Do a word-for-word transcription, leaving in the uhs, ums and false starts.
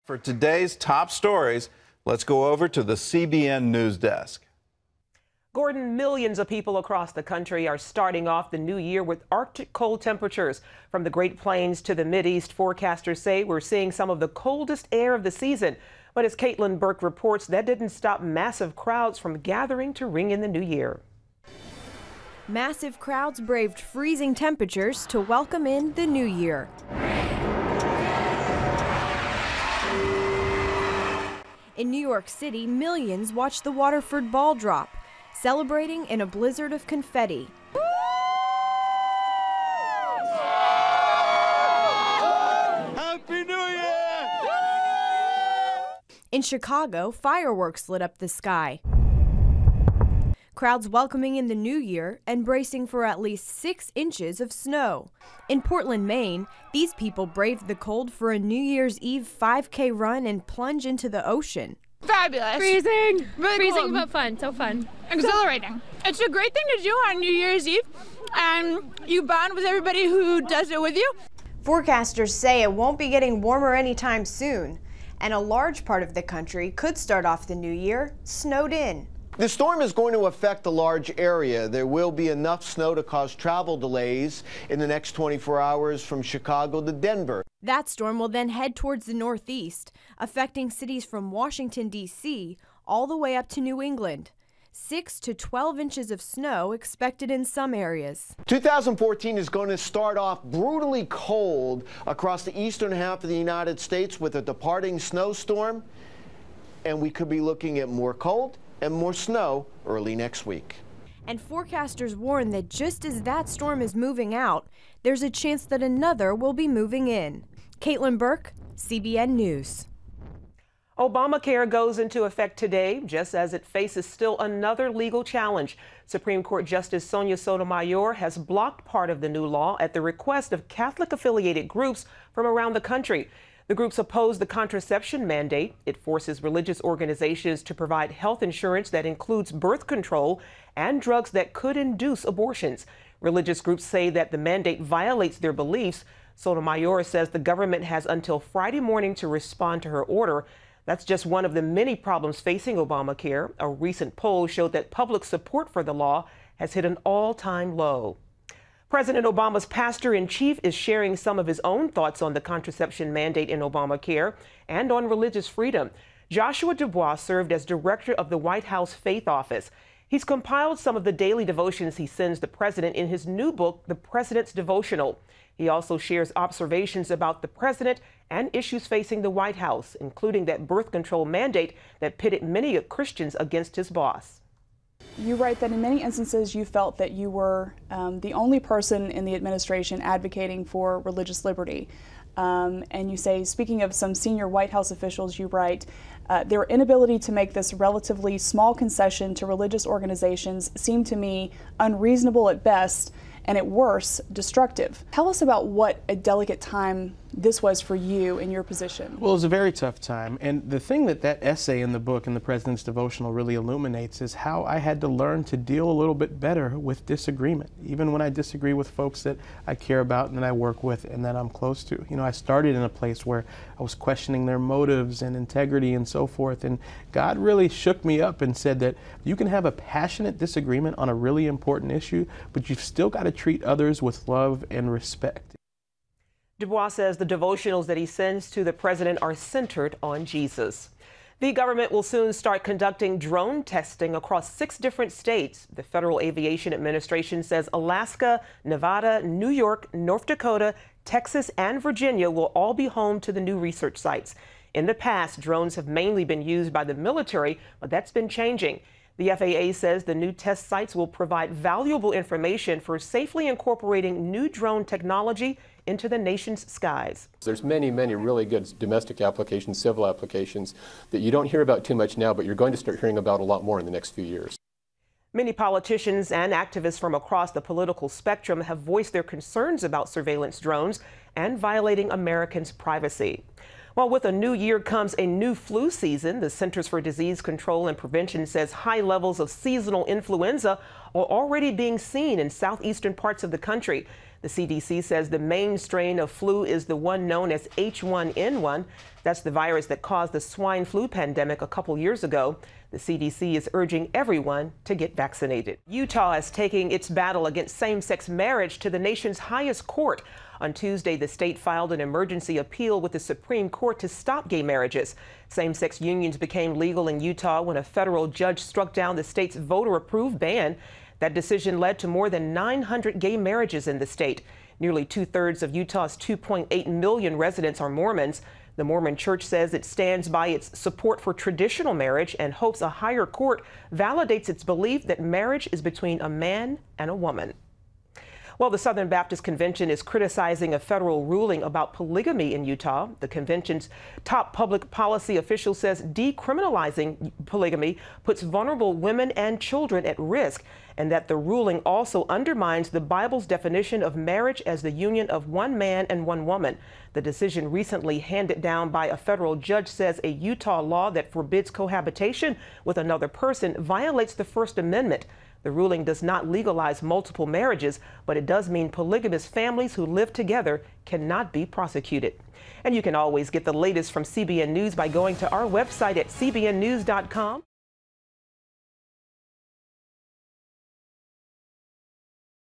For today's top stories, let's go over to the C B N News Desk. Gordon, millions of people across the country are starting off the new year with Arctic cold temperatures. From the Great Plains to the Mideast, forecasters say we're seeing some of the coldest air of the season. But as Caitlin Burke reports, that didn't stop massive crowds from gathering to ring in the new year. Massive crowds braved freezing temperatures to welcome in the new year. In New York City, millions watched the Waterford ball drop, celebrating in a blizzard of confetti. Happy New Year! In Chicago, fireworks lit up the sky. Crowds welcoming in the new year and bracing for at least six inches of snow. In Portland, Maine, these people braved the cold for a New Year's Eve five K run and plunge into the ocean. Fabulous. Freezing. Really Freezing, cold. but fun. So fun. Exhilarating. It's a great thing to do on New Year's Eve, and you bond with everybody who does it with you. Forecasters say it won't be getting warmer anytime soon, and a large part of the country could start off the new year snowed in. The storm is going to affect a large area. There will be enough snow to cause travel delays in the next twenty-four hours from Chicago to Denver. That storm will then head towards the northeast, affecting cities from Washington, D C all the way up to New England. six to twelve inches of snow expected in some areas. two thousand fourteen is going to start off brutally cold across the eastern half of the United States with a departing snowstorm, and we could be looking at more cold and more snow early next week. And forecasters warn that just as that storm is moving out, there's a chance that another will be moving in. Caitlin Burke, C B N News. Obamacare goes into effect today, just as it faces still another legal challenge. Supreme Court Justice Sonia Sotomayor has blocked part of the new law at the request of Catholic-affiliated groups from around the country. The groups oppose the contraception mandate. It forces religious organizations to provide health insurance that includes birth control and drugs that could induce abortions. Religious groups say that the mandate violates their beliefs. Sotomayor says the government has until Friday morning to respond to her order. That's just one of the many problems facing Obamacare. A recent poll showed that public support for the law has hit an all-time low. President Obama's pastor-in-chief is sharing some of his own thoughts on the contraception mandate in Obamacare and on religious freedom. Joshua Dubois served as director of the White House Faith Office. He's compiled some of the daily devotions he sends the president in his new book, The President's Devotional. He also shares observations about the president and issues facing the White House, including that birth control mandate that pitted many Christians against his boss. You write that in many instances you felt that you were um, the only person in the administration advocating for religious liberty. Um, and you say, speaking of some senior White House officials, you write, uh, their inability to make this relatively small concession to religious organizations seemed to me unreasonable at best, and at worst, destructive. Tell us about what a delicate time this was for you in your position. Well, it was a very tough time, and the thing that that essay in the book, in the President's Devotional, really illuminates is how I had to learn to deal a little bit better with disagreement, even when I disagree with folks that I care about and that I work with and that I'm close to. You know, I started in a place where I was questioning their motives and integrity and so forth, and God really shook me up and said that you can have a passionate disagreement on a really important issue, but you've still got to treat others with love and respect. Dubois says the devotionals that he sends to the president are centered on Jesus. The government will soon start conducting drone testing across six different states. The Federal Aviation Administration says Alaska, Nevada, New York, North Dakota, Texas, and Virginia will all be home to the new research sites. In the past, drones have mainly been used by the military, but that's been changing. The F A A says the new test sites will provide valuable information for safely incorporating new drone technology into the nation's skies. There's many, many really good domestic applications, civil applications that you don't hear about too much now, but you're going to start hearing about a lot more in the next few years. Many politicians and activists from across the political spectrum have voiced their concerns about surveillance drones and violating Americans' privacy. Well, with a new year comes a new flu season. The Centers for Disease Control and Prevention says high levels of seasonal influenza are already being seen in southeastern parts of the country. The C D C says the main strain of flu is the one known as H one N one. That's the virus that caused the swine flu pandemic a couple years ago. The C D C is urging everyone to get vaccinated. Utah is taking its battle against same-sex marriage to the nation's highest court. On Tuesday, the state filed an emergency appeal with the Supreme Court to stop gay marriages. Same-sex unions became legal in Utah when a federal judge struck down the state's voter-approved ban. That decision led to more than nine hundred gay marriages in the state. Nearly two-thirds of Utah's two point eight million residents are Mormons. The Mormon Church says it stands by its support for traditional marriage and hopes a higher court validates its belief that marriage is between a man and a woman. Well, the Southern Baptist Convention is criticizing a federal ruling about polygamy in Utah. The convention's top public policy official says decriminalizing polygamy puts vulnerable women and children at risk, and that the ruling also undermines the Bible's definition of marriage as the union of one man and one woman. The decision recently handed down by a federal judge says a Utah law that forbids cohabitation with another person violates the First Amendment. The ruling does not legalize multiple marriages, but it does mean polygamous families who live together cannot be prosecuted. And you can always get the latest from C B N News by going to our website at C B N news dot com.